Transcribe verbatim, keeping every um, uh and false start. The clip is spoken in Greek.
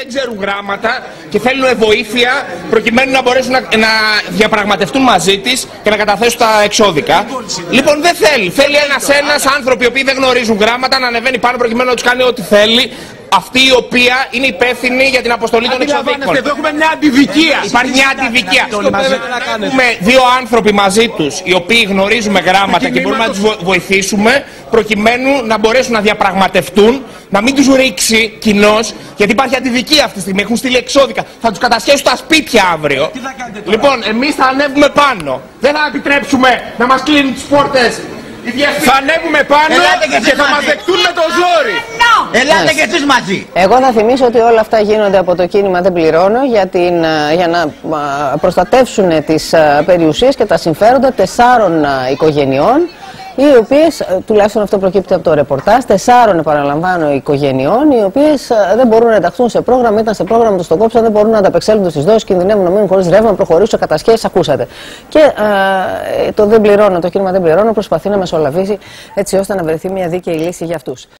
ξέρουν γράμματα και θέλουν βοήθεια προκειμένου να μπορέσουν να, να διαπραγματευτούν μαζί της και να καταθέσουν τα εξώδικα. Λοιπόν, δεν θέλει. Θέλει ένας ένας άνθρωποι οι οποίοι δεν γνωρίζουν γράμματα να ανεβαίνει πάνω προκειμένου να τους κάνει ό,τι θέλει. Αυτή η οποία είναι υπεύθυνη για την αποστολή των εξωδίκων. Εδώ έχουμε μια αντιδικία. Υπάρχει μια αντιδικία. Έχουμε δύο άνθρωποι μαζί τους οι οποίοι γνωρίζουμε γράμματα και μπορούμε να τους βοηθήσουμε προκειμένου να μπορέσουν να διαπραγματευτούν, να μην τους ρίξει κοινώς, γιατί υπάρχει αντιδικία αυτή τη στιγμή. Έχουν στείλει εξώδικα. Θα τους κατασχέσουν στα σπίτια αύριο. Λοιπόν, εμείς θα ανέβουμε πάνω. Δεν θα επιτρέψουμε να μας κλείνουν τις πόρτες. Θα ανέβουμε πάνω και, και θα μας δεχτούν με το ζόρι. Ελάτε και εσείς μαζί. Εγώ θα θυμίσω ότι όλα αυτά γίνονται από το κίνημα Δεν Πληρώνω για, την, για να προστατεύσουν τις περιουσίες και τα συμφέροντα τεσσάρων οικογενειών, οι οποίες, τουλάχιστον αυτό προκύπτει από το ρεπορτάζ, τεσσάρων επαναλαμβάνω οικογενειών, οι οποίες δεν μπορούν να ενταχθούν σε πρόγραμμα, ήταν σε πρόγραμμα, τους το κόψαν, δεν μπορούν να ανταπεξέλθουν στις δόσεις, κινδυνεύουν να μείνουν χωρίς ρεύμα, να προχωρήσουν σε κατασχέσεις, ακούσατε. Και α, το Δεν Πληρώνω, το κίνημα Δεν Πληρώνω προσπαθεί να μεσολαβήσει έτσι ώστε να βρεθεί μια δίκαιη λύση για αυτούς.